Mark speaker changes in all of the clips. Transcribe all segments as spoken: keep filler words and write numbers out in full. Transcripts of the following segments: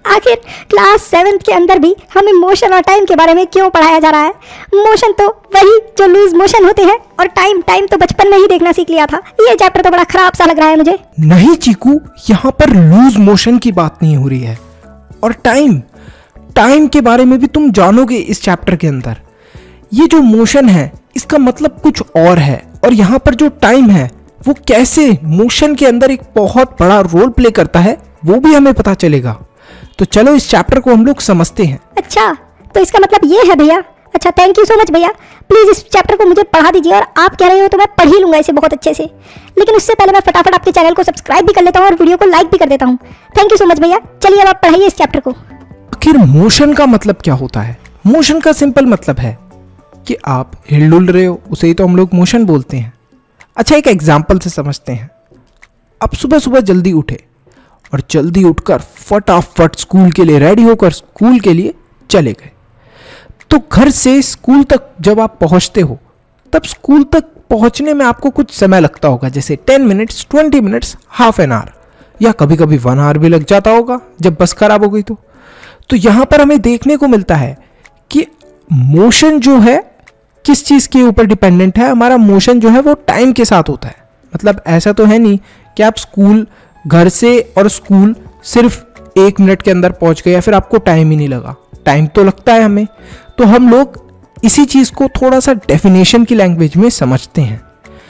Speaker 1: आखिर class seventh के अंदर भी हमें मोशन और टाइम के बारे में क्यों पढ़ाया जा रहा है? मोशन तो वही जो लूज मोशन होते हैं, और टाइम टाइम तो बचपन में ही देखना सीख लिया था। ये चैप्टर तो बड़ा खराब सा लग रहा है मुझे।
Speaker 2: नहीं चीकू, यहाँ पर लूज मोशन की बात नहीं हो रही है, और टाइम टाइम के बारे में भी तुम जानोगे इस चैप्टर के अंदर। ये जो मोशन है इसका मतलब कुछ और है, और यहाँ पर जो टाइम है वो कैसे मोशन के अंदर एक बहुत बड़ा रोल प्ले करता है वो भी हमें पता चलेगा। तो चलो इस चैप्टर को हम लोग समझते हैं।
Speaker 1: अच्छा, तो इसका मतलब ये है भैया। अच्छा, थैंक यू सो मच भैया। प्लीज इस चैप्टर को मुझे पढ़ा दीजिए, और आप कह रहे हो तो मैं पढ़ ही लूंगा इसे बहुत अच्छे से। लेकिन उससे पहले मैं फटाफट आपके चैनल को सब्सक्राइब भी कर लेता हूँ और वीडियो को लाइक भी कर देता हूँ। थैंक यू सो मच भैया। चलिए अब आप पढ़ाइए इस चैप्टर को।
Speaker 2: आखिर मोशन का मतलब क्या होता है? मोशन का सिंपल मतलब है कि आप हिल डुल रहे हो, उसे ही तो हम लोग मोशन बोलते हैं। अच्छा, एक एग्जाम्पल से समझते हैं। आप सुबह सुबह जल्दी उठे और जल्दी उठकर फटाफट स्कूल के लिए रेडी होकर स्कूल के लिए चले गए। तो घर से स्कूल तक जब आप पहुंचते हो तब स्कूल तक पहुंचने में आपको कुछ समय लगता होगा, जैसे ten minutes, twenty minutes, half an hour, या कभी कभी वन आवर भी लग जाता होगा जब बस खराब हो गई तो। तो यहाँ पर हमें देखने को मिलता है कि मोशन जो है किस चीज़ के ऊपर डिपेंडेंट है। हमारा मोशन जो है वो टाइम के साथ होता है। मतलब ऐसा तो है नहीं कि आप स्कूल, घर से और स्कूल सिर्फ एक मिनट के अंदर पहुंच गए या फिर आपको टाइम ही नहीं लगा। टाइम तो लगता है हमें। तो हम लोग इसी चीज़ को थोड़ा सा डेफिनेशन की लैंग्वेज में समझते हैं।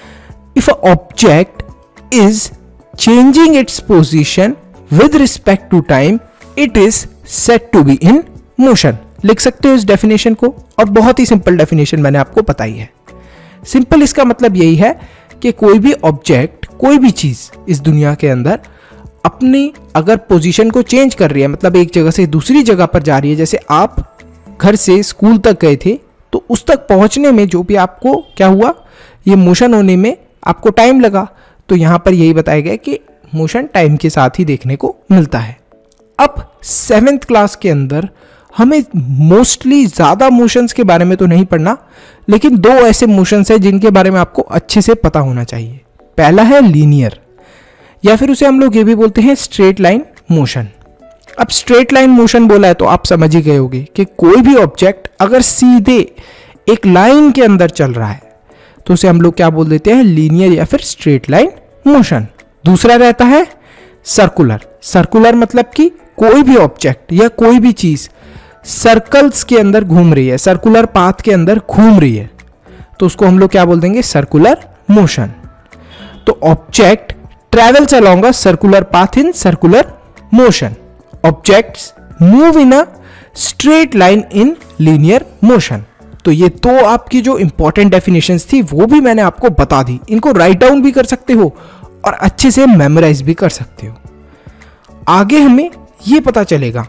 Speaker 2: If a object is changing its position with respect to time, it is said to be in motion. लिख सकते हो इस डेफिनेशन को, और बहुत ही सिंपल डेफिनेशन मैंने आपको बताई है। सिंपल इसका मतलब यही है कि कोई भी ऑब्जेक्ट, कोई भी चीज इस दुनिया के अंदर अपनी अगर पोजीशन को चेंज कर रही है, मतलब एक जगह से दूसरी जगह पर जा रही है, जैसे आप घर से स्कूल तक गए थे तो उस तक पहुंचने में जो भी आपको क्या हुआ, ये मोशन होने में आपको टाइम लगा। तो यहां पर यही बताया गया कि मोशन टाइम के साथ ही देखने को मिलता है। अब सेवेंथ क्लास के अंदर हमें मोस्टली ज़्यादा मोशंस के बारे में तो नहीं पढ़ना, लेकिन दो ऐसे मोशंस हैं जिनके बारे में आपको अच्छे से पता होना चाहिए। पहला है लीनियर, या फिर उसे हम लोग ये भी बोलते हैं स्ट्रेट लाइन मोशन। अब स्ट्रेट लाइन मोशन बोला है तो आप समझ ही गए होंगे कि कोई भी ऑब्जेक्ट अगर सीधे एक लाइन के अंदर चल रहा है तो उसे हम लोग क्या बोल देते हैं, लीनियर या फिर स्ट्रेट लाइन मोशन। दूसरा रहता है सर्कुलर। सर्कुलर मतलब कि कोई भी ऑब्जेक्ट या कोई भी चीज सर्कल्स के अंदर घूम रही है, सर्कुलर पाथ के अंदर घूम रही है, तो उसको हम लोग क्या बोल देंगे, सर्कुलर मोशन। तो object travels along a circular path in circular motion. Objects move in a straight line in linear motion. तो ये दो आपकी जो इंपॉर्टेंट डेफिनेशंस थी वो भी मैंने आपको बता दी। इनको राइट डाउन भी कर सकते हो और अच्छे से मेमोराइज भी कर सकते हो। आगे हमें ये पता चलेगा,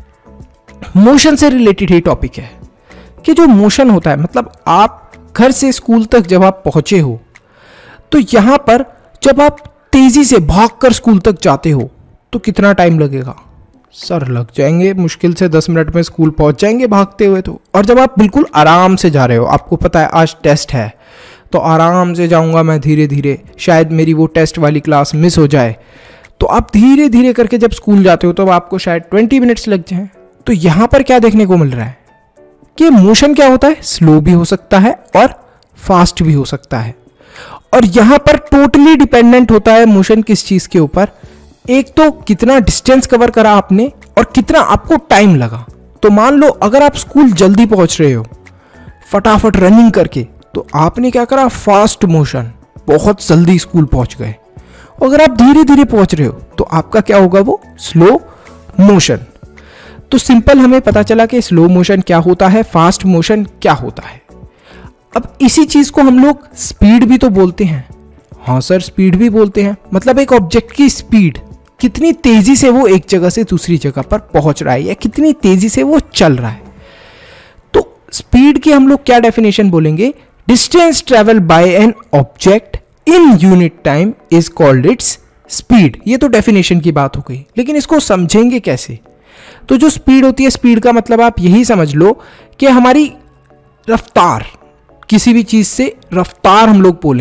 Speaker 2: मोशन से रिलेटेड ही टॉपिक है कि जो मोशन होता है, मतलब आप घर से स्कूल तक जब आप पहुंचे हो तो यहां पर जब आप तेजी से भागकर स्कूल तक जाते हो तो कितना टाइम लगेगा? सर लग जाएंगे मुश्किल से दस मिनट में स्कूल पहुंच जाएंगे भागते हुए तो। और जब आप बिल्कुल आराम से जा रहे हो, आपको पता है आज टेस्ट है तो आराम से जाऊंगा मैं धीरे धीरे, शायद मेरी वो टेस्ट वाली क्लास मिस हो जाए, तो आप धीरे धीरे करके जब स्कूल जाते हो तो आपको शायद ट्वेंटी मिनट्स लग जाए। तो यहां पर क्या देखने को मिल रहा है कि मोशन क्या होता है, स्लो भी हो सकता है और फास्ट भी हो सकता है। और यहां पर टोटली डिपेंडेंट होता है मोशन किस चीज के ऊपर, एक तो कितना डिस्टेंस कवर करा आपने और कितना आपको टाइम लगा। तो मान लो अगर आप स्कूल जल्दी पहुंच रहे हो फटाफट रनिंग करके, तो आपने क्या करा, फास्ट मोशन, बहुत जल्दी स्कूल पहुंच गए। अगर आप धीरे धीरे पहुंच रहे हो तो आपका क्या होगा, वो स्लो मोशन। तो सिंपल हमें पता चला कि स्लो मोशन क्या होता है, फास्ट मोशन क्या होता है। अब इसी चीज को हम लोग स्पीड भी तो बोलते हैं। हाँ सर, स्पीड भी बोलते हैं, मतलब एक ऑब्जेक्ट की स्पीड, कितनी तेजी से वो एक जगह से दूसरी जगह पर पहुंच रहा है या कितनी तेजी से वो चल रहा है। तो स्पीड की हम लोग क्या डेफिनेशन बोलेंगे, distance travel by an object in unit time is called its speed. ये तो डेफिनेशन की बात हो गई, लेकिन इसको समझेंगे कैसे? तो जो स्पीड होती है, स्पीड का मतलब आप यही समझ लो कि हमारी रफ्तार, किसी भी चीज से रफ्तार हम लोग बोलेंगे।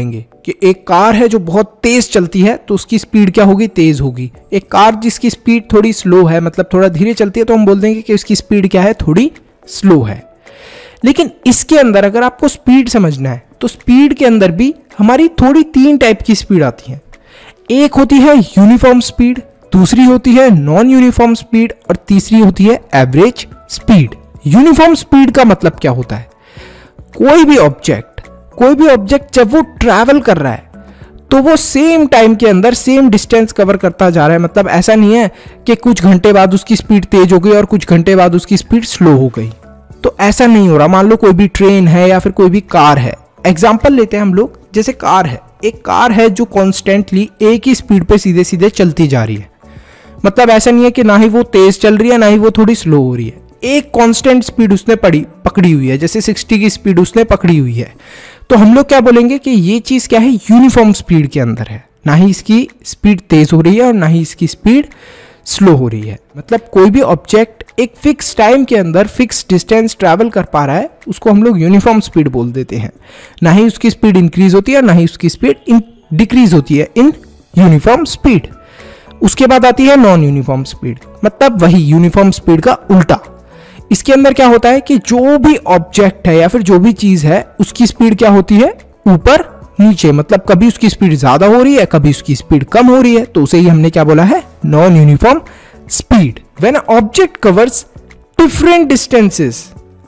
Speaker 2: कि एक कार है जो बहुत तेज चलती है तो उसकी स्पीड क्या होगी, तेज होगी। एक कार जिसकी स्पीड थोड़ी स्लो है, मतलब थोड़ा धीरे चलती है, तो हम बोल देंगे कि उसकी स्पीड क्या है, थोड़ी स्लो है। लेकिन इसके अंदर अगर आपको स्पीड समझना है तो स्पीड के अंदर भी हमारी थोड़ी तीन टाइप की स्पीड आती है। एक होती है यूनिफॉर्म स्पीड, दूसरी होती है नॉन यूनिफॉर्म स्पीड और तीसरी होती है एवरेज स्पीड। यूनिफॉर्म स्पीड का मतलब क्या होता है, कोई भी ऑब्जेक्ट कोई भी ऑब्जेक्ट जब वो ट्रैवल कर रहा है तो वो सेम टाइम के अंदर सेम डिस्टेंस कवर करता जा रहा है। मतलब ऐसा नहीं है कि कुछ घंटे बाद उसकी स्पीड तेज हो गई और कुछ घंटे बाद उसकी स्पीड स्लो हो गई, तो ऐसा नहीं हो रहा। मान लो कोई भी ट्रेन है या फिर कोई भी कार है, एग्जाम्पल लेते हैं हम लोग, जैसे कार है, एक कार है जो कॉन्स्टेंटली एक ही स्पीड पे सीधे सीधे चलती जा रही है। मतलब ऐसा नहीं है कि ना ही वो तेज चल रही है ना ही वो थोड़ी स्लो हो रही है, एक कांस्टेंट स्पीड उसने पड़ी पकड़ी हुई है, जैसे साठ की स्पीड उसने पकड़ी हुई है। तो हम लोग क्या बोलेंगे कि ये चीज क्या है, यूनिफॉर्म स्पीड के अंदर है, ना ही इसकी स्पीड तेज हो रही है और ना ही इसकी स्पीड स्लो हो रही है। मतलब कोई भी ऑब्जेक्ट एक फिक्स टाइम के अंदर फिक्स डिस्टेंस ट्रैवल कर पा रहा है, उसको हम लोग यूनिफॉर्म स्पीड बोल देते हैं। ना ही उसकी स्पीड इंक्रीज होती है ना ही उसकी स्पीड डिक्रीज होती है इन यूनिफॉर्म स्पीड। उसके बाद आती है नॉन यूनिफॉर्म स्पीड, मतलब वही यूनिफॉर्म स्पीड का उल्टा। इसके अंदर क्या होता है कि जो भी ऑब्जेक्ट है या फिर जो भी चीज है उसकी स्पीड क्या होती है, ऊपर नीचे। मतलब कभी उसकी स्पीड ज्यादा हो रही है, कभी उसकी स्पीड कम हो रही है, तो उसे ही हमने क्या बोला है, non uniform speed. When object covers different distances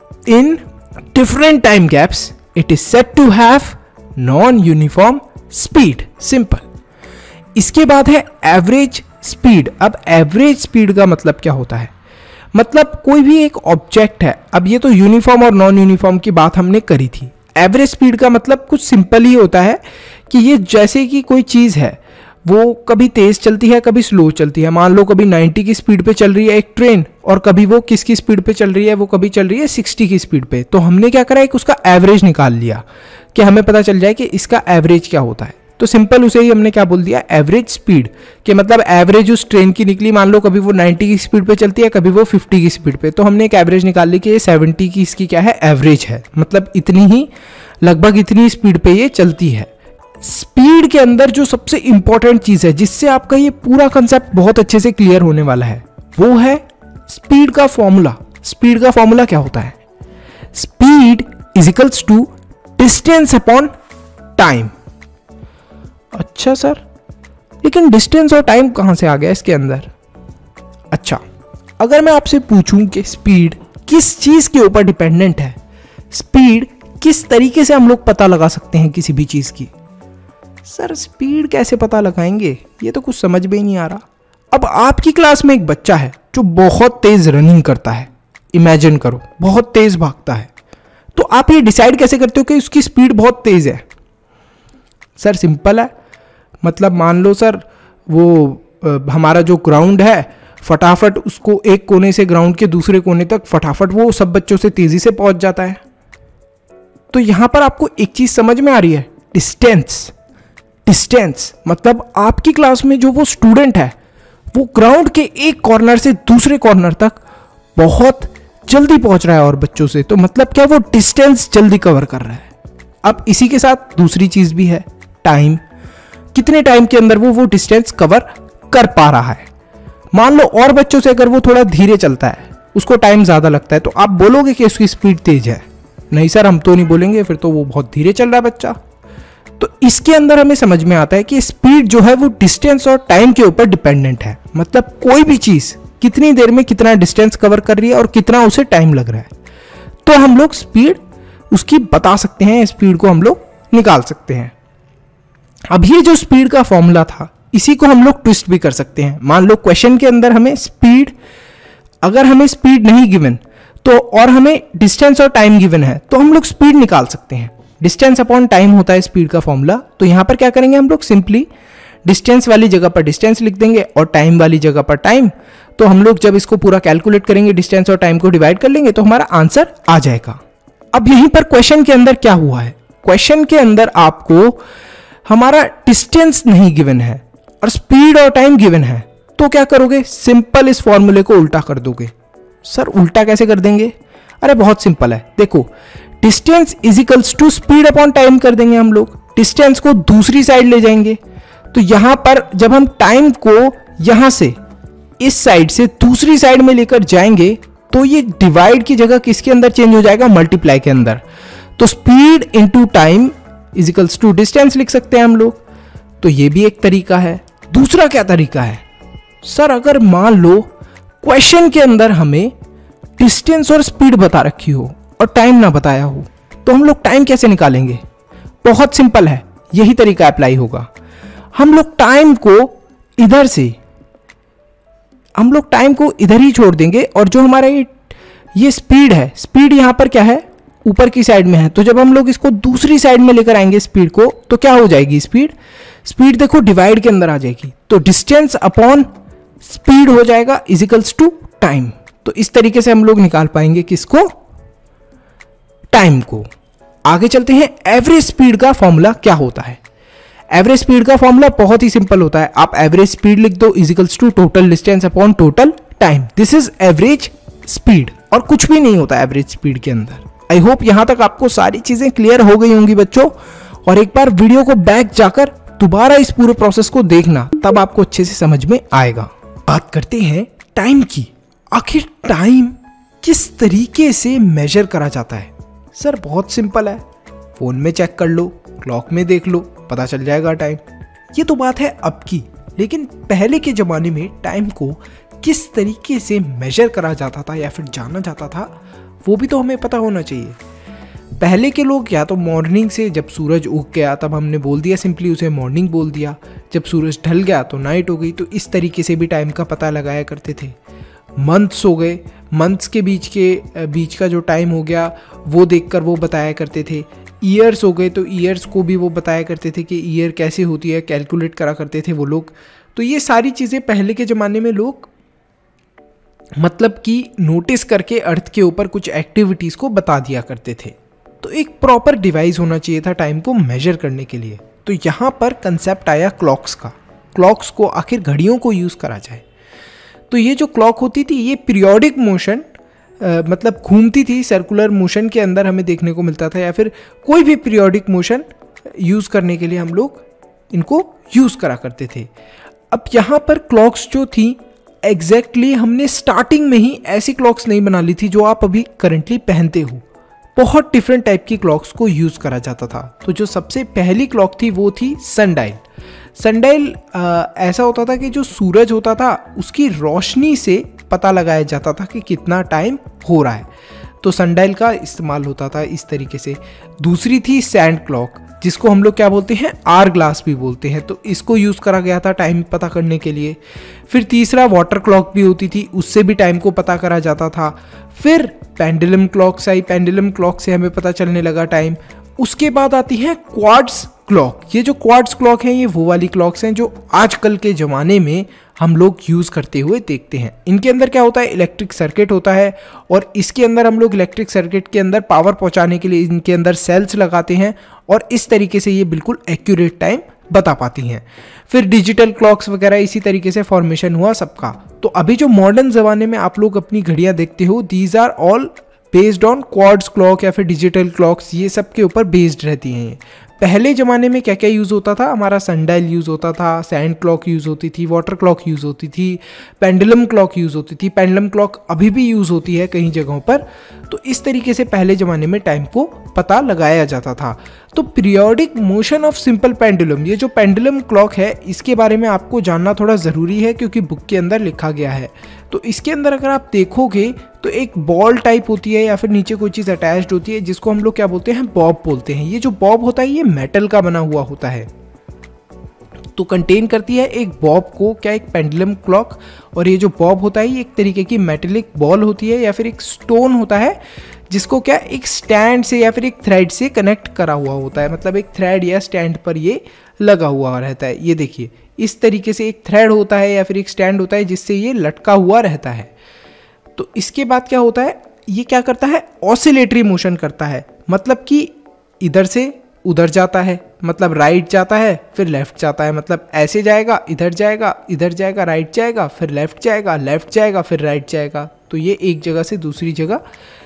Speaker 2: in different time gaps it is said to have non uniform speed. Simple. इसके बाद है एवरेज स्पीड। अब एवरेज स्पीड का मतलब क्या होता है, मतलब कोई भी एक ऑब्जेक्ट है, अब ये तो यूनिफॉर्म और नॉन यूनिफॉर्म की बात हमने करी थी। एवरेज स्पीड का मतलब कुछ सिंपल ही होता है कि ये जैसे कि कोई चीज़ है वो कभी तेज चलती है कभी स्लो चलती है। मान लो कभी नब्बे की स्पीड पे चल रही है एक ट्रेन और कभी वो किसकी स्पीड पे चल रही है, वो कभी चल रही है साठ की स्पीड पे। तो हमने क्या करा, एक उसका एवरेज निकाल लिया कि हमें पता चल जाए कि इसका एवरेज क्या होता है। तो सिंपल उसे ही हमने क्या बोल दिया, एवरेज स्पीड, कि मतलब एवरेज उस ट्रेन की निकली। मान लो कभी वो नब्बे की स्पीड पे चलती है कभी वो पचास की स्पीड पे, तो हमने एक एवरेज निकाल ली कि ये सत्तर की इसकी क्या है, एवरेज है। मतलब इतनी ही, लगभग इतनी स्पीड पे ये चलती है। स्पीड के अंदर जो सबसे इंपॉर्टेंट चीज है जिससे आपका ये पूरा कंसेप्ट बहुत अच्छे से क्लियर होने वाला है, वो है स्पीड का फॉर्मूला। स्पीड का फॉर्मूला क्या होता है, speed is equals to distance upon time. अच्छा सर, लेकिन डिस्टेंस और टाइम कहां से आ गया इसके अंदर। अच्छा, अगर मैं आपसे पूछूं कि स्पीड किस चीज के ऊपर डिपेंडेंट है, स्पीड किस तरीके से हम लोग पता लगा सकते हैं किसी भी चीज की, सर स्पीड कैसे पता लगाएंगे, ये तो कुछ समझ में ही नहीं आ रहा। अब आपकी क्लास में एक बच्चा है जो बहुत तेज रनिंग करता है, इमेजिन करो बहुत तेज भागता है, तो आप ये डिसाइड कैसे करते हो कि उसकी स्पीड बहुत तेज है। सर सिंपल है, मतलब मान लो सर वो आ, हमारा जो ग्राउंड है, फटाफट उसको एक कोने से ग्राउंड के दूसरे कोने तक फटाफट वो सब बच्चों से तेजी से पहुंच जाता है। तो यहां पर आपको एक चीज समझ में आ रही है, डिस्टेंस। डिस्टेंस मतलब आपकी क्लास में जो वो स्टूडेंट है वो ग्राउंड के एक कॉर्नर से दूसरे कॉर्नर तक बहुत जल्दी पहुंच रहा है और बच्चों से, तो मतलब क्या, वो डिस्टेंस जल्दी कवर कर रहा है। अब इसी के साथ दूसरी चीज भी है, टाइम। कितने टाइम के अंदर वो वो डिस्टेंस कवर कर पा रहा है। मान लो और बच्चों से अगर वो थोड़ा धीरे चलता है, उसको टाइम ज्यादा लगता है, तो आप बोलोगे कि उसकी स्पीड तेज है? नहीं सर, हम तो नहीं बोलेंगे, फिर तो वो बहुत धीरे चल रहा है बच्चा। तो इसके अंदर हमें समझ में आता है कि स्पीड जो है वो डिस्टेंस और टाइम के ऊपर डिपेंडेंट है। मतलब कोई भी चीज कितनी देर में कितना डिस्टेंस कवर कर रही है और कितना उसे टाइम लग रहा है, तो हम लोग स्पीड उसकी बता सकते हैं, स्पीड को हम लोग निकाल सकते हैं। अब ये जो स्पीड का फॉर्मूला था, इसी को हम लोग ट्विस्ट भी कर सकते हैं। मान लो क्वेश्चन के अंदर हमें स्पीड, अगर हमें स्पीड नहीं गिवन तो, और हमें डिस्टेंस और टाइम गिवन है, तो हम लोग स्पीड निकाल सकते हैं। डिस्टेंस अपॉन टाइम होता है स्पीड का फॉर्मूला। तो यहां पर क्या करेंगे हम लोग, सिंपली डिस्टेंस वाली जगह पर डिस्टेंस लिख देंगे और टाइम वाली जगह पर टाइम। तो हम लोग जब इसको पूरा कैलकुलेट करेंगे, डिस्टेंस और टाइम को डिवाइड कर लेंगे, तो हमारा आंसर आ जाएगा। अब यहीं पर क्वेश्चन के अंदर क्या हुआ है, क्वेश्चन के अंदर आपको हमारा डिस्टेंस नहीं गिवन है और स्पीड और टाइम गिवन है, तो क्या करोगे, सिंपल इस फॉर्मूले को उल्टा कर दोगे। सर उल्टा कैसे कर देंगे? अरे बहुत सिंपल है, देखो distance is equals to speed upon time कर देंगे हम लोग। डिस्टेंस को दूसरी साइड ले जाएंगे। तो यहां पर जब हम टाइम को यहां से इस साइड से दूसरी साइड में लेकर जाएंगे तो ये डिवाइड की जगह किसके अंदर चेंज हो जाएगा, मल्टीप्लाई के अंदर। तो speed into time is equals to distance लिख सकते हैं हम लोग। तो ये भी एक तरीका है। दूसरा क्या तरीका है सर, अगर मान लो क्वेश्चन के अंदर हमें डिस्टेंस और स्पीड बता रखी हो और टाइम ना बताया हो, तो हम लोग टाइम कैसे निकालेंगे? बहुत सिंपल है, यही तरीका अप्लाई होगा। हम लोग टाइम को इधर से हम लोग टाइम को इधर ही छोड़ देंगे और जो हमारा ये ये स्पीड है, स्पीड यहां पर क्या है, ऊपर की साइड में है। तो जब हम लोग इसको दूसरी साइड में लेकर आएंगे स्पीड को, तो क्या हो जाएगी स्पीड स्पीड देखो डिवाइड के अंदर आ जाएगी। तो डिस्टेंस अपॉन स्पीड हो जाएगा इजिकल्स टू टाइम। तो इस तरीके से हम लोग निकाल पाएंगे किसको, टाइम को। आगे चलते हैं, एवरेज स्पीड का फॉर्मूला क्या होता है। एवरेज स्पीड का फॉर्मूला बहुत ही सिंपल होता है। आप एवरेज स्पीड लिख दो is equals to total distance upon total time. This is average speed, और कुछ भी नहीं होता एवरेज स्पीड के अंदर। आई होप यहां तक आपको सारी चीजें क्लियर हो गई होंगी बच्चों। और एक बार वीडियो को बैक जाकर दोबारा इस पूरे प्रोसेस को देखना, तब आपको अच्छे से समझ में आएगा। बात करते हैं टाइम की। आखिर टाइम किस तरीके से मेजर करा जाता है? सर बहुत सिंपल है, फोन में चेक कर लो, क्लॉक में देख लो, पता चल जाएगा टाइम। ये तो बात है अब की, लेकिन पहले के जमाने में टाइम को किस तरीके से मेजर करा जाता था या फिर जाना जाता था, वो भी तो हमें पता होना चाहिए। पहले के लोग या तो मॉर्निंग से, जब सूरज उग गया तब हमने बोल दिया सिंपली उसे मॉर्निंग बोल दिया, जब सूरज ढल गया तो नाइट हो गई। तो इस तरीके से भी टाइम का पता लगाया करते थे। मंथ्स हो गए, मंथ्स के बीच के बीच का जो टाइम हो गया वो देखकर वो बताया करते थे। ईयर्स हो गए तो ईयर्स को भी वो बताया करते थे कि ईयर कैसे होती है, कैलकुलेट करा करते थे वो लोग। तो ये सारी चीज़ें पहले के ज़माने में लोग मतलब कि नोटिस करके अर्थ के ऊपर कुछ एक्टिविटीज़ को बता दिया करते थे। तो एक प्रॉपर डिवाइस होना चाहिए था टाइम को मेजर करने के लिए। तो यहाँ पर कंसेप्ट आया क्लॉक्स का। क्लॉक्स को आखिर घड़ियों को यूज़ करा जाए। तो ये जो क्लॉक होती थी ये पीरियोडिक मोशन मतलब घूमती थी, सर्कुलर मोशन के अंदर हमें देखने को मिलता था, या फिर कोई भी पीरियोडिक मोशन यूज़ करने के लिए हम लोग इनको यूज़ करा करते थे। अब यहाँ पर क्लॉक्स जो थी एग्जैक्टली exactly हमने स्टार्टिंग में ही ऐसी क्लॉक्स नहीं बना ली थी जो आप अभी करंटली पहनते हो। बहुत डिफरेंट टाइप की क्लॉक्स को यूज़ करा जाता था। तो जो सबसे पहली क्लॉक थी वो थी सनडायल। सनडायल ऐसा होता था कि जो सूरज होता था उसकी रोशनी से पता लगाया जाता था कि कितना टाइम हो रहा है। तो सनडायल का इस्तेमाल होता था इस तरीके से। दूसरी थी सैंड क्लॉक, जिसको हम लोग क्या बोलते हैं, आर ग्लास भी बोलते हैं। तो इसको यूज़ करा गया था टाइम पता करने के लिए। फिर तीसरा वाटर क्लॉक भी होती थी, उससे भी टाइम को पता करा जाता था। फिर पेंडुलम क्लॉक्स आई, पेंडुलम क्लॉक से हमें पता चलने लगा टाइम। उसके बाद आती है क्वार्ट्ज क्लॉक। ये जो क्वार्ट्ज क्लॉक हैं ये वो वाली क्लॉक्स हैं जो आजकल के ज़माने में हम लोग यूज़ करते हुए देखते हैं। इनके अंदर क्या होता है, इलेक्ट्रिक सर्किट होता है, और इसके अंदर हम लोग इलेक्ट्रिक सर्किट के अंदर पावर पहुंचाने के लिए इनके अंदर सेल्स लगाते हैं, और इस तरीके से ये बिल्कुल एक्यूरेट टाइम बता पाती हैं। फिर डिजिटल क्लॉक्स वगैरह इसी तरीके से फॉर्मेशन हुआ सबका। तो अभी जो मॉडर्न ज़माने में आप लोग अपनी घड़ियाँ देखते हो, these are all based on quartz clock या फिर डिजिटल क्लॉक्स, ये सब के ऊपर बेस्ड रहती हैं। पहले ज़माने में क्या क्या यूज़ होता था, हमारा सनडायल यूज़ होता था, सैंड क्लॉक यूज़ होती थी, वाटर क्लॉक यूज़ होती थी, पेंडुलम क्लॉक यूज़ होती थी। पेंडुलम क्लॉक अभी भी यूज़ होती है कई जगहों पर। तो इस तरीके से पहले ज़माने में टाइम को पता लगाया जाता था। तो periodic motion of simple pendulum, ये जो पेंडुलम क्लॉक है इसके बारे में आपको जानना थोड़ा ज़रूरी है, क्योंकि बुक के अंदर लिखा गया है। तो इसके अंदर अगर आप देखोगे तो एक बॉल टाइप होती है या फिर नीचे कोई चीज़ अटैच्ड होती है, जिसको हम लोग क्या बोलते हैं, बॉब बोलते हैं। ये जो बॉब होता है ये मेटल का बना हुआ होता है। तो कंटेन करती है एक बॉब को, क्या, एक पेंडुलम क्लॉक। और ये जो बॉब होता है ये एक तरीके की मेटेलिक बॉल होती है या फिर एक स्टोन होता है, जिसको क्या एक स्टैंड से या फिर एक थ्रेड से कनेक्ट करा हुआ होता है। मतलब एक थ्रेड या स्टैंड पर ये लगा हुआ रहता है। ये देखिए इस तरीके से एक थ्रेड होता है या फिर एक स्टैंड होता है जिससे ये लटका हुआ रहता है। तो इसके बाद क्या होता है, ये क्या करता है, ऑसिलेटरी मोशन करता है। मतलब कि इधर से उधर जाता है, मतलब राइट जाता है फिर लेफ्ट जाता है, मतलब ऐसे जाएगा, इधर जाएगा, इधर जाएगा, राइट जाएगा, फिर लेफ्ट जाएगा, लेफ्ट जाएगा, फिर राइट जाएगा। तो ये एक जगह से दूसरी जगह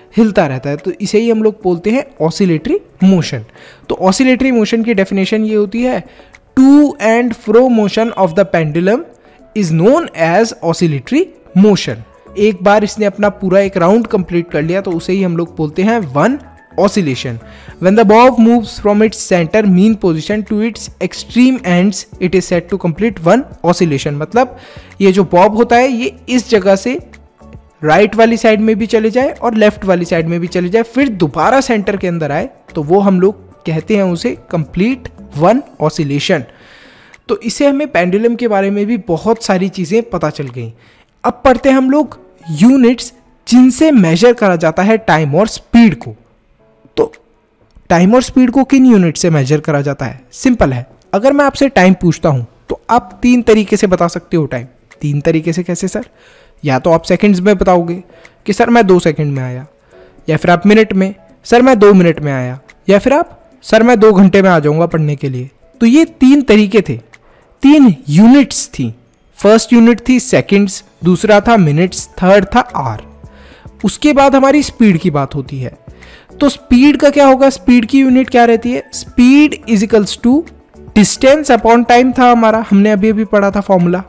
Speaker 2: हिलता रहता है, तो इसे ही हम लोग बोलते हैं ऑसिलेटरी मोशन। तो ऑसिलेटरी मोशन की डेफिनेशन ये होती है, to and fro motion of the pendulum is known as oscillatory motion. एक बार इसने अपना पूरा एक राउंड कंप्लीट कर लिया तो उसे ही हम लोग बोलते हैं one oscillation. When the bob moves from its center mean position to its extreme ends, it is said to complete one oscillation. मतलब ये जो बॉब होता है ये इस जगह से राइट वाली साइड में भी चले जाए और लेफ्ट वाली साइड में भी चले जाए, फिर दोबारा सेंटर के अंदर आए, तो वो हम लोग कहते हैं उसे कंप्लीट वन ऑसिलेशन। तो इसे हमें पेंडुलम के बारे में भी बहुत सारी चीज़ें पता चल गई। अब पढ़ते हैं हम लोग यूनिट्स जिनसे मेजर करा जाता है टाइम और स्पीड को। तो टाइम और स्पीड को किन यूनिट से मेजर करा जाता है? सिंपल है, अगर मैं आपसे टाइम पूछता हूं तो आप तीन तरीके से बता सकते हो टाइम। तीन तरीके से कैसे सर? या तो आप सेकंड्स में बताओगे कि सर मैं दो सेकंड में आया, या फिर आप मिनट में, सर मैं दो मिनट में आया, या फिर आप सर मैं दो घंटे में आ जाऊंगा पढ़ने के लिए। तो ये तीन तरीके थे, तीन यूनिट्स थी। फर्स्ट यूनिट थी सेकंड्स, दूसरा था मिनट्स, थर्ड था आवर। उसके बाद हमारी स्पीड की बात होती है। तो स्पीड का क्या होगा? स्पीड की यूनिट क्या रहती है? Speed is equals to distance upon time था हमारा, हमने अभी अभी पढ़ा था फॉर्मूला।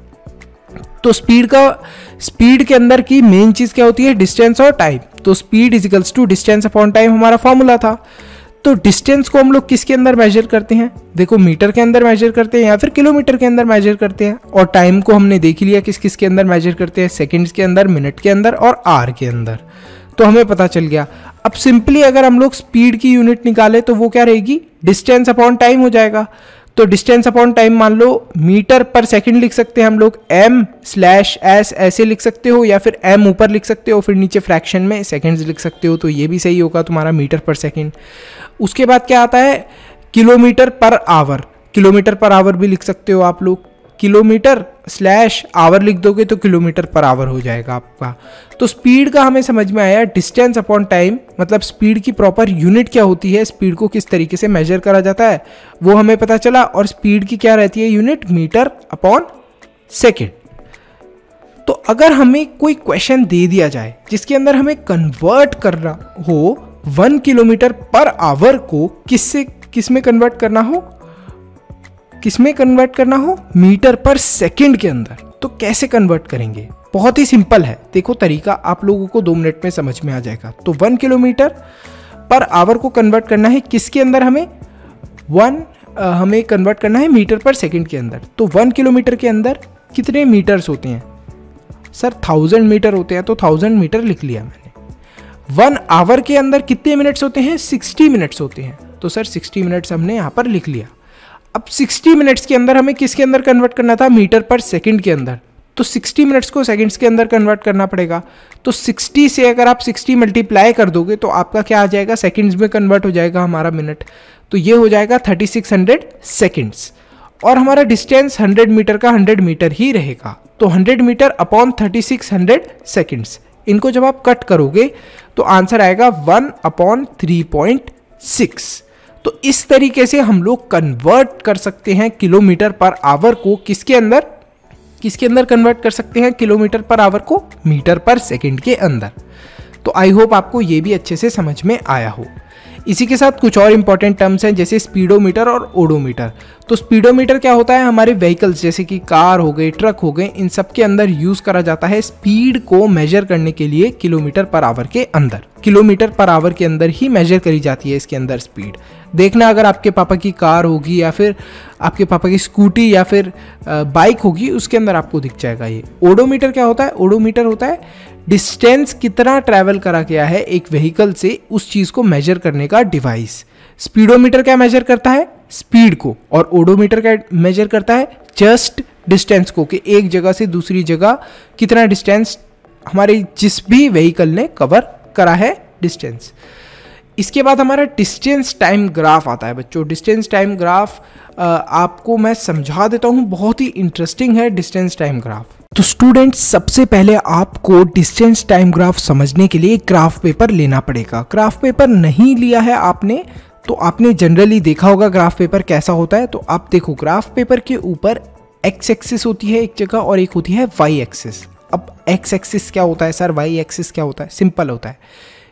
Speaker 2: तो स्पीड का स्पीड के अंदर की मेन चीज क्या होती है? डिस्टेंस और टाइम। तो speed is equals to distance upon time हमारा फॉर्मूला था। तो डिस्टेंस को हम लोग किसके अंदर मेजर करते हैं? देखो मीटर के अंदर मेजर करते हैं या फिर किलोमीटर के अंदर मेजर करते हैं। और टाइम को हमने देख लिया किस किस के अंदर मेजर करते हैं, सेकंड्स के अंदर, मिनट के अंदर और आवर के अंदर। तो हमें पता चल गया। अब सिंपली अगर हम लोग स्पीड की यूनिट निकाले तो वो क्या रहेगी? डिस्टेंस अपॉन टाइम हो जाएगा। तो डिस्टेंस अपॉन टाइम मान लो मीटर पर सेकंड लिख सकते हैं हम लोग, एम स्लैश एस ऐसे लिख सकते हो, या फिर एम ऊपर लिख सकते हो, फिर नीचे फ्रैक्शन में सेकंड्स लिख सकते हो, तो ये भी सही होगा तुम्हारा मीटर पर सेकंड। उसके बाद क्या आता है? Kilometre per our. Kilometre per our भी लिख सकते हो आप लोग, किलोमीटर स्लैश आवर लिख दोगे तो किलोमीटर पर आवर हो जाएगा आपका। तो स्पीड का हमें समझ में आया, डिस्टेंस अपॉन टाइम मतलब स्पीड की प्रॉपर यूनिट क्या होती है, स्पीड को किस तरीके से मेजर करा जाता है वो हमें पता चला। और स्पीड की क्या रहती है यूनिट? Metre upon second. तो अगर हमें कोई क्वेश्चन दे दिया जाए जिसके अंदर हमें कन्वर्ट करना हो वन किलोमीटर पर आवर को किससे किस में कन्वर्ट करना हो, किसमें कन्वर्ट करना हो? मीटर पर सेकंड के अंदर। तो कैसे कन्वर्ट करेंगे? बहुत ही सिंपल है, देखो तरीका आप लोगों को दो मिनट में समझ में आ जाएगा। तो वन किलोमीटर पर आवर को कन्वर्ट करना है किसके अंदर? हमें वन आ, हमें कन्वर्ट करना है मीटर पर सेकंड के अंदर। तो वन किलोमीटर के अंदर कितने मीटर्स होते हैं? सर थाउजेंड मीटर होते हैं, तो थाउजेंड मीटर लिख लिया मैंने। वन आवर के अंदर कितने मिनट्स होते हैं? सिक्सटी मिनट्स होते हैं, तो सर सिक्सटी मिनट्स हमने यहाँ पर लिख लिया। अब सिक्सटी मिनट्स के अंदर हमें किसके अंदर कन्वर्ट करना था? मीटर पर सेकंड के अंदर। तो सिक्सटी मिनट्स को सेकंड्स के अंदर कन्वर्ट करना पड़ेगा। तो सिक्सटी से अगर आप सिक्सटी मल्टीप्लाई कर दोगे तो आपका क्या आ जाएगा? सेकंड्स में कन्वर्ट हो जाएगा हमारा मिनट। तो ये हो जाएगा थर्टी सिक्स हंड्रेड सेकंड्स। और हमारा डिस्टेंस हंड्रेड मीटर का हंड्रेड मीटर ही रहेगा। तो hundred metre upon thirty six hundred seconds, इनको जब आप कट करोगे तो आंसर आएगा one upon three point six. तो इस तरीके से हम लोग कन्वर्ट कर सकते हैं किलोमीटर पर आवर को किसके अंदर? किसके अंदर कन्वर्ट कर सकते हैं किलोमीटर पर आवर को? मीटर पर सेकंड के अंदर। तो आई होप आपको ये भी अच्छे से समझ में आया हो। इसी के साथ कुछ और इंपॉर्टेंट टर्म्स हैं जैसे स्पीडोमीटर और ओडोमीटर। तो स्पीडोमीटर क्या होता है? हमारे व्हीकल्स जैसे कि कार हो गए, ट्रक हो गए, इन सब के अंदर यूज करा जाता है स्पीड को मेजर करने के लिए किलोमीटर पर आवर के अंदर। किलोमीटर पर आवर के अंदर ही मेजर करी जाती है इसके अंदर स्पीड। देखना अगर आपके पापा की कार होगी या फिर आपके पापा की स्कूटी या फिर बाइक होगी उसके अंदर आपको दिख जाएगा ये। ओडोमीटर क्या होता है? ओडोमीटर होता है डिस्टेंस कितना ट्रैवल करा गया है एक व्हीकल से उस चीज को मेजर करने का डिवाइस। स्पीडोमीटर क्या मेजर करता है? स्पीड को। और ओडोमीटर क्या मेजर करता है? जस्ट डिस्टेंस को, कि एक जगह से दूसरी जगह कितना डिस्टेंस हमारे जिस भी व्हीकल ने कवर करा है डिस्टेंस। इसके बाद हमारा डिस्टेंस टाइम ग्राफ आता है बच्चों। डिस्टेंस टाइम ग्राफ आपको मैं समझा देता हूँ, बहुत ही इंटरेस्टिंग है डिस्टेंस टाइम ग्राफ। तो स्टूडेंट्स सबसे पहले आपको डिस्टेंस टाइम ग्राफ समझने के लिए ग्राफ पेपर लेना पड़ेगा। ग्राफ पेपर नहीं लिया है आपने तो आपने जनरली देखा होगा ग्राफ पेपर कैसा होता है। तो आप देखो ग्राफ पेपर के ऊपर एक्स एक्सिस होती है एक जगह और एक होती है वाई एक्सिस। अब एक्स एक्सिस क्या होता है सर? वाई एक्सिस क्या होता है? सिंपल होता है,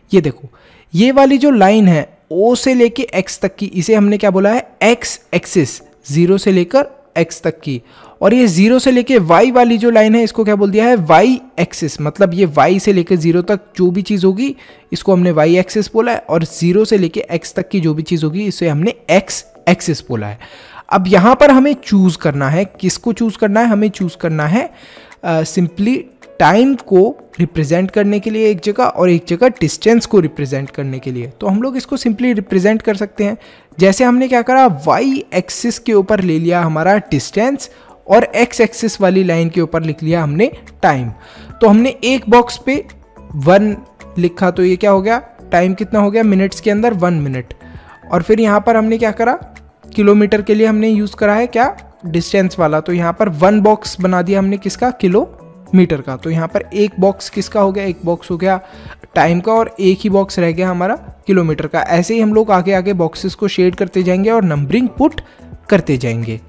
Speaker 2: ये देखो, ये वाली जो लाइन है O से लेके X तक की, इसे हमने क्या बोला है, X एक्सिस, जीरो से लेकर X तक की। और ये जीरो से लेके Y वाली जो लाइन है इसको क्या बोल दिया है, Y एक्सिस, मतलब ये Y से लेकर जीरो तक जो भी चीज़ होगी इसको हमने Y एक्सिस बोला है, और जीरो से लेके X तक की जो भी चीज़ होगी इसे हमने X एक्सिस बोला है। अब यहाँ पर हमें चूज करना है, किसको चूज करना है, हमें चूज करना है सिंपली टाइम को रिप्रेजेंट करने के लिए एक जगह, और एक जगह डिस्टेंस को रिप्रेजेंट करने के लिए। तो हम लोग इसको सिंपली रिप्रेजेंट कर सकते हैं, जैसे हमने क्या करा, वाई एक्सिस के ऊपर ले लिया हमारा डिस्टेंस, और एक्स एक्सिस वाली लाइन के ऊपर लिख लिया हमने टाइम। तो हमने एक बॉक्स पे वन लिखा, तो ये क्या हो गया, टाइम कितना हो गया, मिनट्स के अंदर वन मिनट। और फिर यहाँ पर हमने क्या करा, किलोमीटर के लिए हमने यूज़ करा है क्या, डिस्टेंस वाला, तो यहाँ पर वन बॉक्स बना दिया हमने किसका, किलोमीटर का। तो यहाँ पर एक बॉक्स किसका हो गया, एक बॉक्स हो गया टाइम का, और एक ही बॉक्स रह गया हमारा किलोमीटर का। ऐसे ही हम लोग आगे आगे बॉक्सेस को शेड करते जाएंगे और नंबरिंग पुट करते जाएंगे।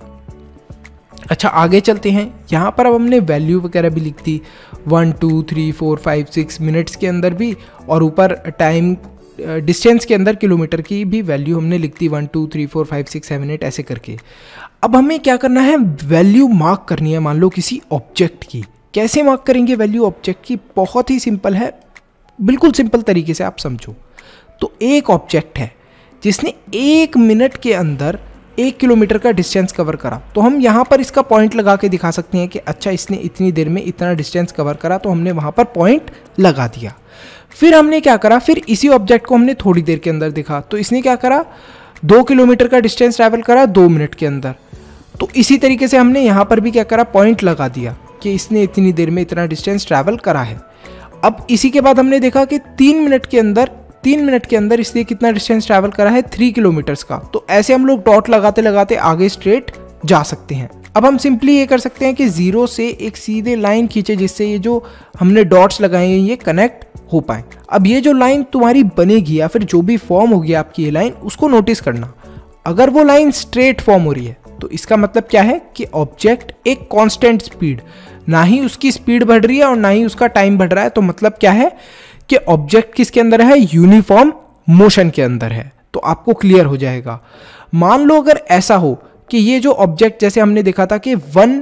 Speaker 2: अच्छा, आगे चलते हैं। यहाँ पर अब हमने वैल्यू वगैरह भी लिख दी, one two three four five six minutes के अंदर भी, और ऊपर टाइम डिस्टेंस के अंदर किलोमीटर की भी वैल्यू हमने लिख दी, one two three four five six seven eight ऐसे करके। अब हमें क्या करना है, वैल्यू मार्क करनी है, मान लो किसी ऑब्जेक्ट की। कैसे मार्क करेंगे वैल्यू ऑब्जेक्ट की, बहुत ही सिंपल है, बिल्कुल सिंपल तरीके से आप समझो। तो एक ऑब्जेक्ट है जिसने एक मिनट के अंदर एक किलोमीटर का डिस्टेंस कवर करा, तो हम यहाँ पर इसका पॉइंट लगा के दिखा सकते हैं कि अच्छा इसने इतनी देर में इतना डिस्टेंस कवर करा, तो हमने वहाँ पर पॉइंट लगा दिया। फिर हमने क्या करा, फिर इसी ऑब्जेक्ट को हमने थोड़ी देर के अंदर देखा, तो इसने क्या करा, दो किलोमीटर का डिस्टेंस ट्रैवल करा दो मिनट के अंदर। तो इसी तरीके से हमने यहाँ पर भी क्या करा, पॉइंट लगा दिया कि इसने इतनी देर में इतना डिस्टेंस ट्रैवल करा है। अब इसी के बाद हमने देखा कि तीन मिनट के अंदर तीन मिनट के अंदर इसने कितना डिस्टेंस ट्रैवल करा है, थ्री किलोमीटर्स का। तो ऐसे हम लोग डॉट लगाते लगाते आगे स्ट्रेट जा सकते हैं। अब हम सिंपली ये कर सकते हैं कि जीरो से एक सीधे लाइन खींचे, जिससे ये जो हमने डॉट्स लगाए हैं ये कनेक्ट हो पाए। अब ये जो लाइन तुम्हारी बनेगी या फिर जो भी फॉर्म होगी आपकी ये लाइन, उसको नोटिस करना। अगर वो लाइन स्ट्रेट फॉर्म हो रही है तो इसका मतलब क्या है कि ऑब्जेक्ट एक कांस्टेंट स्पीड, ना ही उसकी स्पीड बढ़ रही है और ना ही उसका टाइम बढ़ रहा है। तो मतलब क्या है कि ऑब्जेक्ट किसके अंदर है, यूनिफॉर्म मोशन के अंदर है। तो आपको क्लियर हो जाएगा। मान लो अगर ऐसा हो कि ये जो ऑब्जेक्ट, जैसे हमने देखा था कि वन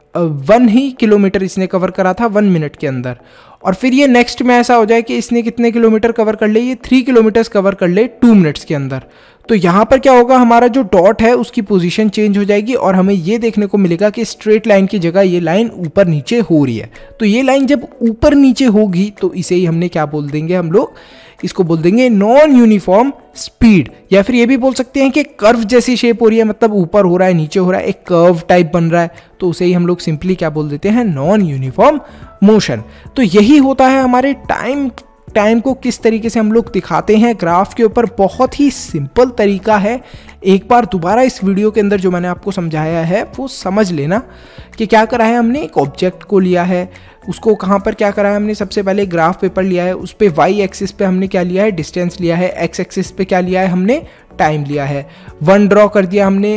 Speaker 2: वन ही किलोमीटर इसने कवर करा था वन मिनट के अंदर, और फिर ये नेक्स्ट में ऐसा हो जाए कि इसने कितने किलोमीटर कवर कर ले, ये थ्री किलोमीटर्स कवर कर ले टू मिनट्स के अंदर। तो यहाँ पर क्या होगा, हमारा जो डॉट है उसकी पोजीशन चेंज हो जाएगी, और हमें ये देखने को मिलेगा कि स्ट्रेट लाइन की जगह ये लाइन ऊपर नीचे हो रही है। तो ये लाइन जब ऊपर नीचे होगी तो इसे ही हमने क्या बोल देंगे, हम लोग इसको बोल देंगे नॉन यूनिफॉर्म स्पीड, या फिर ये भी बोल सकते हैं कि कर्व जैसी शेप हो रही है, मतलब ऊपर हो रहा है नीचे हो रहा है, एक कर्व टाइप बन रहा है। तो उसे ही हम लोग सिंपली क्या बोल देते हैं, नॉन यूनिफॉर्म मोशन। तो यही होता है हमारे टाइम टाइम को किस तरीके से हम लोग दिखाते हैं ग्राफ के ऊपर। बहुत ही सिंपल तरीका है। एक बार दोबारा इस वीडियो के अंदर जो मैंने आपको समझाया है वो समझ लेना कि क्या करा है हमने। एक ऑब्जेक्ट को लिया है, उसको कहाँ पर क्या करा है हमने, सबसे पहले ग्राफ पेपर लिया है, उस पर वाई एक्सिस पे हमने क्या लिया है, डिस्टेंस लिया है, एक्स एक्सिस पे क्या लिया है हमने, टाइम लिया है। वन ड्रॉ कर दिया हमने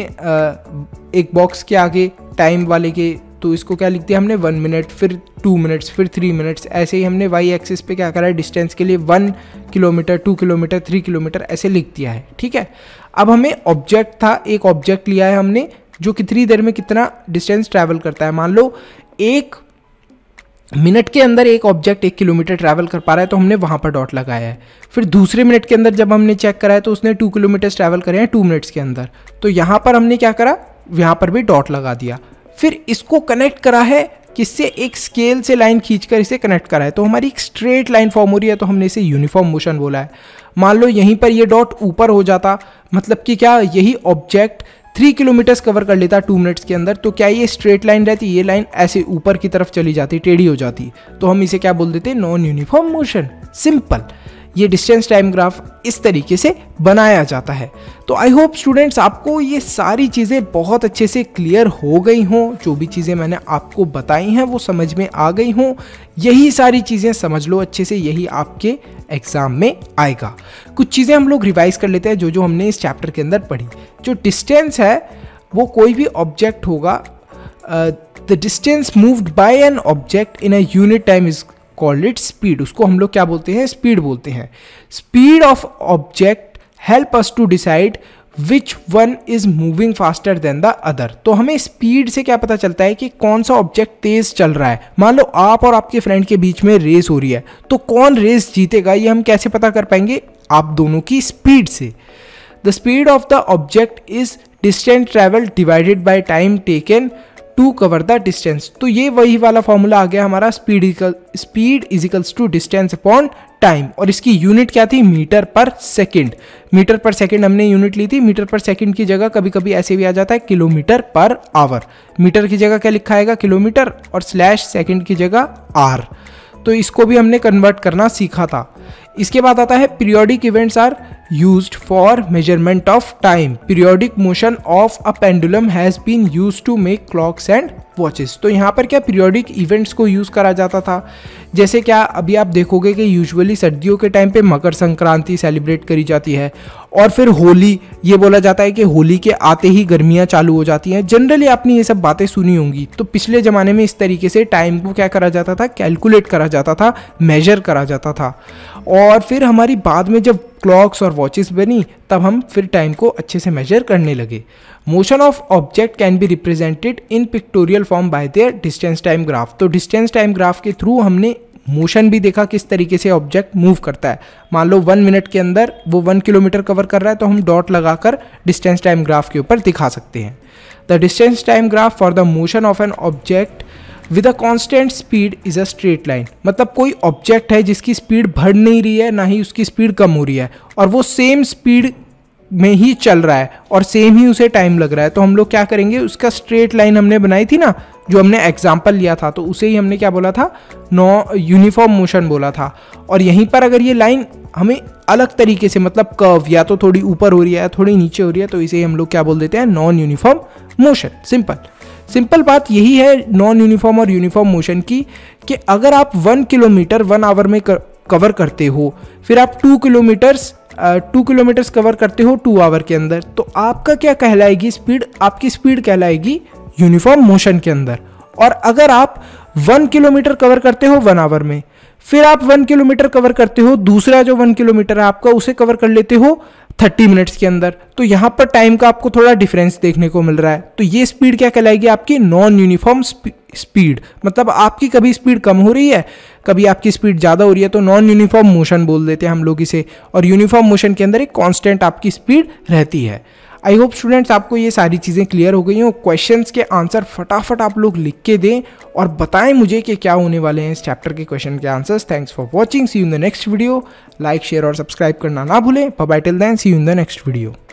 Speaker 2: एक बॉक्स के आगे टाइम वाले के, तो इसको क्या लिख दिया हमने, वन मिनट, फिर टू मिनट्स, फिर थ्री मिनट्स। ऐसे ही हमने वाई एक्सिस पे क्या करा है, डिस्टेंस के लिए one kilometre, two kilometre, three kilometre ऐसे लिख दिया है। ठीक है, अब हमें ऑब्जेक्ट था, एक ऑब्जेक्ट लिया है हमने जो कितनी देर में कितना डिस्टेंस ट्रैवल करता है। मान लो एक मिनट के अंदर एक ऑब्जेक्ट एक किलोमीटर ट्रैवल कर पा रहा है, तो हमने वहाँ पर डॉट लगाया है। फिर दूसरे मिनट के अंदर जब हमने चेक करा है तो उसने टू किलोमीटर ट्रैवल करे हैं टू मिनट्स के अंदर, तो यहाँ पर हमने क्या करा, यहाँ पर भी डॉट लगा दिया। फिर इसको कनेक्ट करा है किससे, एक स्केल से लाइन खींचकर इसे कनेक्ट करा है, तो हमारी एक स्ट्रेट लाइन फॉर्म हो रही है, तो हमने इसे यूनिफॉर्म मोशन बोला है। मान लो यहीं पर ये डॉट ऊपर हो जाता, मतलब कि क्या, यही ऑब्जेक्ट थ्री किलोमीटर्स कवर कर लेता टू मिनट्स के अंदर, तो क्या ये स्ट्रेट लाइन रहती, ये लाइन ऐसे ऊपर की तरफ चली जाती, टेढ़ी हो जाती, तो हम इसे क्या बोल देते, नॉन यूनिफॉर्म मोशन। सिंपल, ये डिस्टेंस टाइम ग्राफ इस तरीके से बनाया जाता है। तो आई होप स्टूडेंट्स आपको ये सारी चीज़ें बहुत अच्छे से क्लियर हो गई हों, जो भी चीज़ें मैंने आपको बताई हैं वो समझ में आ गई हों। यही सारी चीज़ें समझ लो अच्छे से, यही आपके एग्जाम में आएगा। कुछ चीज़ें हम लोग रिवाइज कर लेते हैं जो जो हमने इस चैप्टर के अंदर पढ़ी। जो डिस्टेंस है वो कोई भी ऑब्जेक्ट होगा, the distance moved by an object in a unit time is called it speed. उसको हम लोग क्या बोलते हैं? स्पीड बोलते हैं। Speed of object help us to decide which one is moving faster than the other. तो हमें स्पीड से क्या पता चलता है कि कौन सा ऑब्जेक्ट तेज चल रहा है। मान लो आप और आपके फ्रेंड के बीच में रेस हो रही है, तो कौन रेस जीतेगा ये हम कैसे पता कर पाएंगे? आप दोनों की स्पीड से। The speed of the object is distance travel divided by time taken to cover the distance. तो ये वही वाला फॉर्मूला आ गया हमारा, speed equal speed is equals to distance upon time. और इसकी यूनिट क्या थी? Metre per second. Metre per second हमने यूनिट ली थी। मीटर पर सेकंड की जगह कभी कभी ऐसे भी आ जाता है किलोमीटर पर आवर। मीटर की जगह क्या लिखा आएगा? किलोमीटर, और स्लैश सेकंड की जगह आर। तो इसको भी हमने कन्वर्ट करना सीखा था। इसके बाद आता है periodic events are used for measurement of time. Periodic motion of a pendulum has been used to make clocks and watches. तो यहाँ पर क्या पीरियोडिक इवेंट्स को यूज़ करा जाता था? जैसे क्या अभी आप देखोगे कि यूजुअली सर्दियों के टाइम पे मकर संक्रांति सेलिब्रेट करी जाती है, और फिर होली, ये बोला जाता है कि होली के आते ही गर्मियाँ चालू हो जाती हैं। जनरली आपने ये सब बातें सुनी होंगी। तो पिछले ज़माने में इस तरीके से टाइम को क्या करा जाता था? कैलकुलेट करा जाता था, मेजर करा जाता था। और फिर हमारी बाद में जब क्लॉक्स और वॉचेस बनी, तब हम फिर टाइम को अच्छे से मेजर करने लगे। Motion of object can be represented in pictorial form by their distance time graph. तो डिस्टेंस टाइम ग्राफ के थ्रू हमने मोशन भी देखा, किस तरीके से ऑब्जेक्ट मूव करता है। मान लो वन मिनट के अंदर वो वन किलोमीटर कवर कर रहा है, तो हम डॉट लगाकर डिस्टेंस टाइम ग्राफ के ऊपर दिखा सकते हैं। The distance time graph for the motion of an object with a constant speed is a straight line. मतलब कोई ऑब्जेक्ट है जिसकी स्पीड बढ़ नहीं रही है, ना ही उसकी स्पीड कम हो रही है, और वो सेम स्पीड में ही चल रहा है और सेम ही उसे टाइम लग रहा है। तो हम लोग क्या करेंगे? उसका स्ट्रेट लाइन हमने बनाई थी ना, जो हमने एग्जाम्पल लिया था, तो उसे ही हमने क्या बोला था? नो यूनिफॉर्म मोशन बोला था। और यहीं पर अगर ये लाइन हमें अलग तरीके से, मतलब कर्व, या तो थोड़ी ऊपर हो रही है या थोड़ी नीचे हो रही है, तो इसे हम लोग क्या बोल देते हैं? Non uniform motion. Simple simple बात यही है नॉन यूनिफॉर्म और यूनिफॉर्म मोशन की, कि अगर आप वन किलोमीटर वन आवर में कवर करते हो, फिर आप two kilometres two kilometres cover करते हो टू आवर के अंदर, तो आपका क्या कहलाएगी स्पीड? आपकी स्पीड कहलाएगी यूनिफॉर्म मोशन के अंदर। और अगर आप वन किलोमीटर कवर करते हो वन आवर में, फिर आप वन किलोमीटर कवर करते हो, दूसरा जो वन किलोमीटर है आपका, उसे कवर कर लेते हो थर्टी मिनट्स के अंदर, तो यहाँ पर टाइम का आपको थोड़ा डिफरेंस देखने को मिल रहा है। तो ये स्पीड क्या कहलाएगी? आपकी नॉन यूनिफॉर्म स्पीड। मतलब आपकी कभी स्पीड कम हो रही है, कभी आपकी स्पीड ज़्यादा हो रही है, तो नॉन यूनिफॉर्म मोशन बोल देते हैं हम लोग इसे। और यूनिफॉर्म मोशन के अंदर एक कांस्टेंट आपकी स्पीड रहती है। आई होप स्टूडेंट्स आपको ये सारी चीज़ें क्लियर हो गई हों। क्वेश्चंस के आंसर फटाफट आप लोग लिख के दें और बताएं मुझे कि क्या होने वाले हैं इस चैप्टर के क्वेश्चन के answers. Thanks for watching, see you in the next video. Like, share और सब्सक्राइब करना ना भूलें। Bye bye till then, see you in the next video.